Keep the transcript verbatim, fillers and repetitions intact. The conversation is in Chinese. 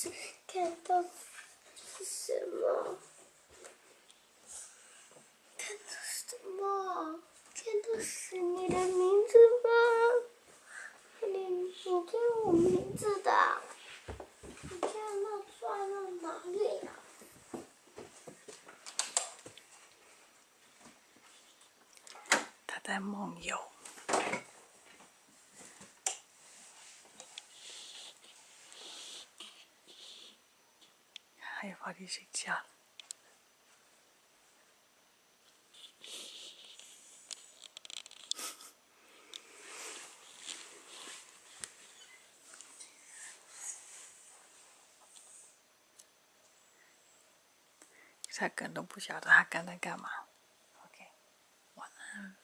是看到是什么？看到什么？看到是你的名字吗？你你叫我名字的？你看那转到哪里啊？ 他在梦游。他也跑去睡觉了。他根本都不晓得他刚才干嘛。OK， 晚安。